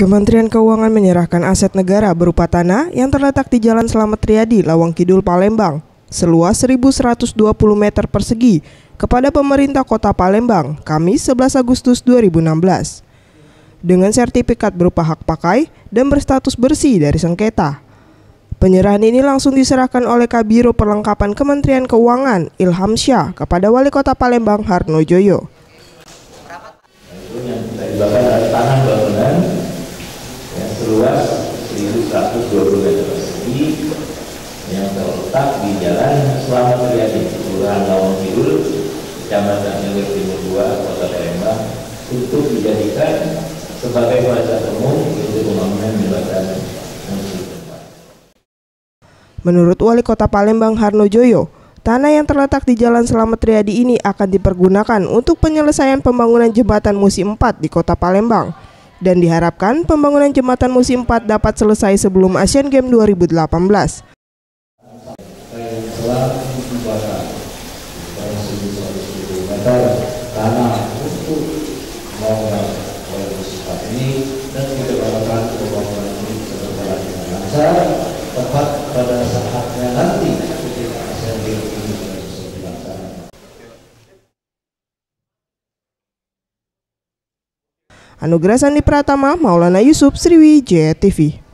Kementerian Keuangan menyerahkan aset negara berupa tanah yang terletak di Jalan Slamet Riyadi, Lawang Kidul, Palembang, seluas 1.120 meter persegi kepada pemerintah Kota Palembang, Kamis 11 Agustus 2016. Dengan sertifikat berupa hak pakai dan berstatus bersih dari sengketa. Penyerahan ini langsung diserahkan oleh Kabiro Perlengkapan Kementerian Keuangan, Ilham Syah, kepada Wali Kota Palembang, Harno Joyo. Yang kita ibaratkan adalah tanah bangunan yang seluas 1.120 meter persegi yang terletak di Jalan Slamet Riyadi, Kelurahan Lawang Kidul, Kecamatan Ilir Timur 2, Kota Palembang, untuk dijadikan sebagai fasilitas umum untuk pembangunan jembatan musim depan. Menurut Wali Kota Palembang, Harno Joyo, tanah yang terletak di Jalan Slamet Riyadi ini akan dipergunakan untuk penyelesaian pembangunan jembatan musim 4 di Kota Palembang. Dan diharapkan pembangunan jembatan musim 4 dapat selesai sebelum Asian Games 2018. Tanah untuk pembangunan musim 4 ini dan kita harapkan pembangunan ini bisa berjalan dengan lancar, tepat pada saatnya nanti ketika Asian Games ini bisa dilaksanakan. Anugerah Sandi Pratama, Maulana Yusuf, Sriwijaya TV.